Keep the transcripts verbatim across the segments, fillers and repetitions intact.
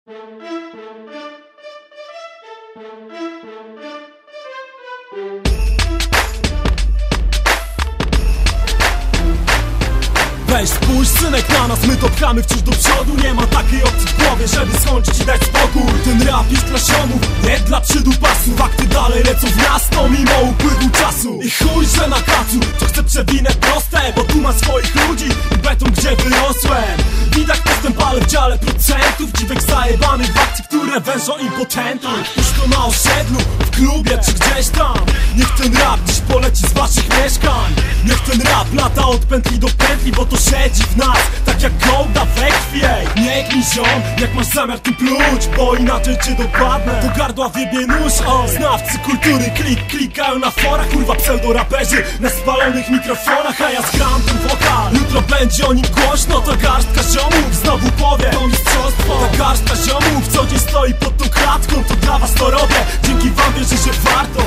Weź spójrz synek na nas, my to pchamy wciąż do przodu. Nie ma takiej opcji w głowie, żeby skończyć i dać spokój. Ten rap jest dla siomów, nie dla przydupasów. Fakty dalej lecą w miasto mimo upływu czasu. I chuj, że na kacu, to chcę przewinę proste, bo tu ma swoich ludzi i beton, gdzie wyrosłem. Widać postęp, ale w dziale procentów dziwek zajebanych w akcji, które wężą impotentów. Już to na osiedlu, w klubie czy gdzieś tam. Niech ten rap dziś poleci z waszych mieszkań. Niech ten rap lata od pętli do pętli, bo to siedzi w nas, tak jak kołda we krwi. Nie gnij ziom, jak masz zamiar tu pluć, bo inaczej cię dopadnę. Do gardła wiebie nóż, o. Znawcy kultury klik, klikają na forach. Kurwa pseudoraperzy na spalonych mikrofonach, a ja zgram ten wokal. Jutro będzie o nim głośno, ta garstka ziomów znowu powie to mistrzostwo. Ta garstka ziomów co dzień stoi pod tą klatką, to dla was to robię, dzięki wam wierzę, że warto.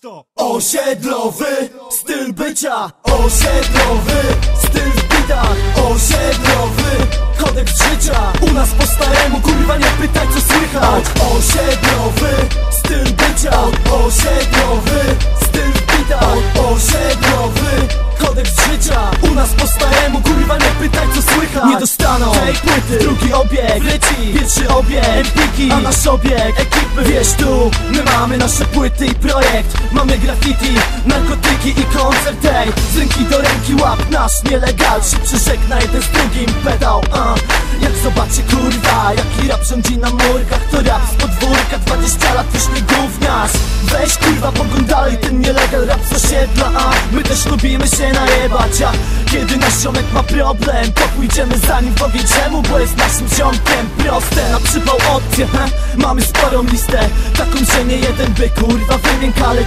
Osiedlowy styl bycia, osiedlowy styl w bitach, osiedlowy kodeks życia. U nas po staremu, kurwa nie pytaj co słychać. Osiedlowy styl bycia, osiedlowy styl w bitach, osiedlowy kodeks życia. U nas po staremu, kurwa nie pytaj co słychać. Nie dostaną tej płyty, drugi obieg leci, pierwszy obieg empiki, a nasz obieg ekipy. Wiesz tu, my mamy nasze płyty i projekt. Mamy graffiti, narkotyki i koncert tej. Z ręki do ręki łap nasz nielegal się przeżegna jeden z drugim pedał, uh. Jak zobaczy kurwa, jaki rap rządzi na murkach, to rap z podwórka, dwadzieścia lat już nie gówniarz. Weź kurwa pogoń dalej ten nielegal rap z osiedla, a my też lubimy się najebać. A kiedy nasz ziomek ma problem, to pójdziemy za nim w ogień. Czemu? Bo jest naszym ziomkiem. Proste, na przypał opcję, he? Mamy sporą listę, taką, że nie jeden by kurwa wymiękale.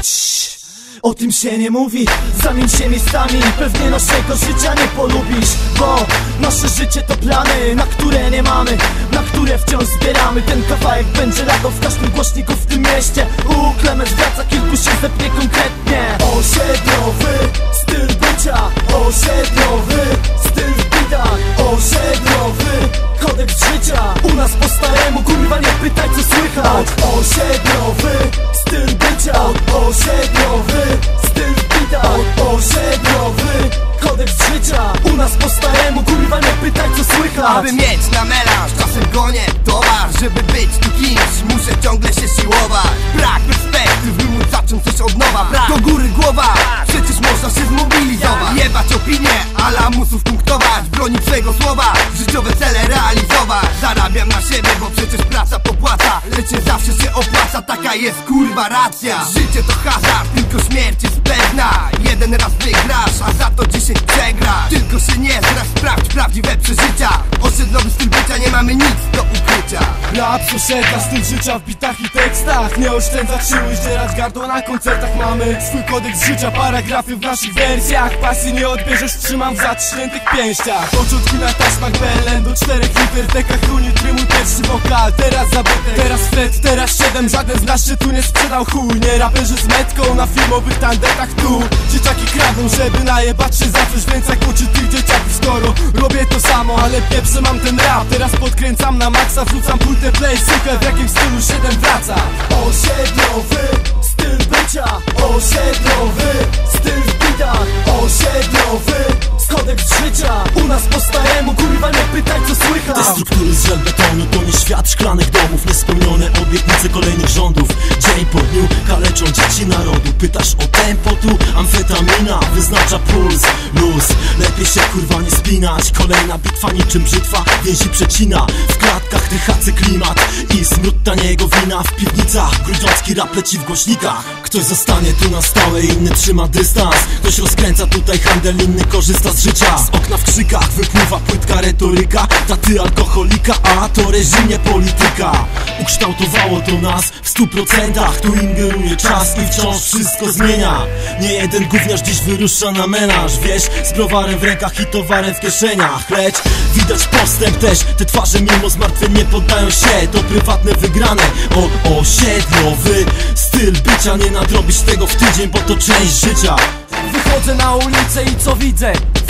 O tym się nie mówi, zamień się miejscami, pewnie naszego życia nie polubisz. Bo nasze życie to plany, na które nie mamy, na które wciąż zbieramy. Ten kawałek będzie latał w każdym głośniku w tym mieście. U Klemens wraca, kilku się zepnie konkretnie. Osiedlowy styl bycia, osiedlowy styl w bitach, osiedlowy kodeks życia. U nas po staremu, kurwa nie pytaj co słychać. Osiedlowy styl bycia, osiedlowy styl w bitach, osiedlowy kodeks życia. U nas po staremu, kurwa nie pytaj co słychać. Aby mieć na melanż, czasem gonię towar. Żeby być tu kimś, muszę ciągle się siłować. Brak perspektyw, by móc zacząć coś od nowa. Brak do góry głowa, przecież można się zmobilizować. Jebać opinie, a lamusów punktować. Bronić swego słowa, życiowe cele realizować. Zarabiam na siebie, bo przecież praca popłaca. Lecz nie zawsze się opłaca, taka jest kurwa racja. Życie to hazard, tylko śmierć jest pewna. Jeden raz wygrasz, a za to dziesięć przegrasz. Tylko się nie zraź, sprawdź prawdziwe przeżycia. Osiedlowy styl bycia, nie mamy nic do ukrycia. Rap z osiedla, styl życia w bitach i tekstach. Nie oszczędzać siły, zdzierać gardło na koncertach. Mamy swój kodeks życia, paragrafy w naszych wersjach. Pasji nie odbierzesz, trzymam w zatrzętych pięściach. Początki na taśmach B L N do czterech liter, tekach unitry, mój pierwszy wokal. Teraz zabytek, teraz Fred, teraz siedem. Żaden z nas się tu nie sprzedał chuj. Nie raperzy z metką na filmowych tandetach tu. Dzieciaki kradną, żeby najebać się za coś, więc jak uczy tych dzieciaków. Skoro robię to samo, ale pieprzę mam ten rap. Teraz podkręcam na maksa, wrzucam płytę play, słuchaj w jakim stylu siedem wraca. Osiedlowy styl bycia, osiedlowy styl w bitach, osiedlowy kodeks życia. U nas po staremu, kurwa nie pytaj co słychać. Te struktury z żelbetonu to nie świat szklanych domów. Niespełnione obietnice kolejnych rządów. Dzień po dniu kaleczą dzieci narodu. Pytasz o tempo tu, amfetamina wyznacza puls, luz. Lepiej się kurwa nie spinać. Kolejna bitwa niczym brzytwa, więzi przecina. W klatkach dychacy klimat i smród taniego wina. W piwnicach grudziącki rap leci w głośnikach. Ktoś zostanie tu na stałe, inny trzyma dystans. Ktoś rozkręca tutaj handel, inny korzysta z życia. Z okna w krzykach wypływa płytka retoryka. Taty alkoholika, a to reżim nie polityka. Ukształtowało to nas w stu procentach. Tu ingeruje czas i wciąż wszystko zmienia. Nie jeden gówniarz dziś wyrusza na melanż. Wiesz, z browarem w rękach i towarem w kieszeniach. Lecz widać postęp też, te twarze mimo zmartwień nie poddają się. To prywatne wygrane, o osiedlowy styl bycia. Nie nadrobisz tego w tydzień, bo to część życia. Wychodzę na ulicę i co widzę?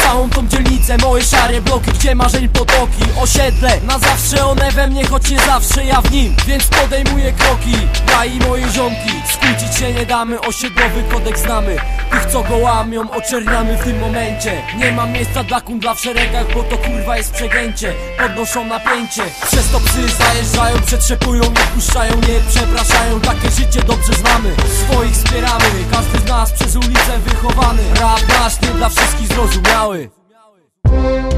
całą tą dzielnicę, moje szare bloki, gdzie marzeń potoki. Osiedle, na zawsze one we mnie, choć nie zawsze ja w nim, więc podejmuję kroki. Ja i moje ziomki, skłócić się nie damy, osiedlowy kodeks znamy. Tych co go łamią, oczerniamy w tym momencie. Nie ma miejsca dla kundla w szeregach, bo to kurwa jest przegięcie. Podnoszą napięcie, przez to psy zajeżdżają, przetrzepują i puszczają, nie przepraszają. Takie życie dobrze znamy, swoich wspieramy. Każdy z nas przez ulicę wychowany. Rap nasz nie dla wszystkich zrozumiały.